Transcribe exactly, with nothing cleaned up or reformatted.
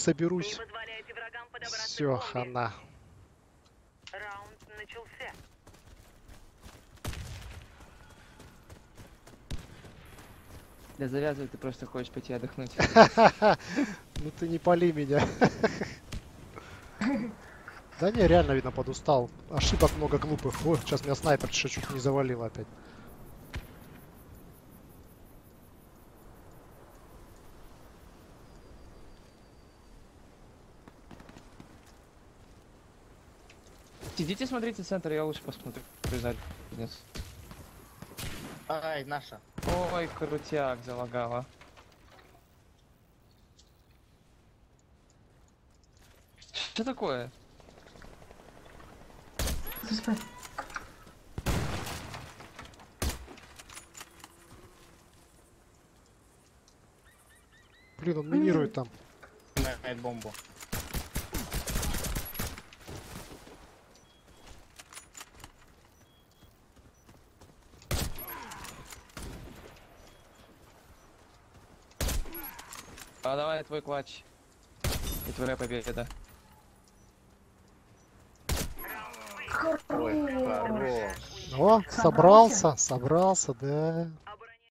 соберусь. Все, хана. Раунд начался. Да завязывай, ты просто хочешь пойти отдохнуть. Ну ты не пали меня. Да не, реально видно подустал. Ошибок много глупых. Ой, сейчас меня снайпер чуть не завалил опять. Сидите, смотрите центр, я лучше посмотрю. Задниц. Ай, наша. Ой, крутяк залагала. Что такое? Блин, он минирует там. Найт бомбу. А давай твой клатч. И твоя победа. Ой, хорош. О, собрался, собрался, да.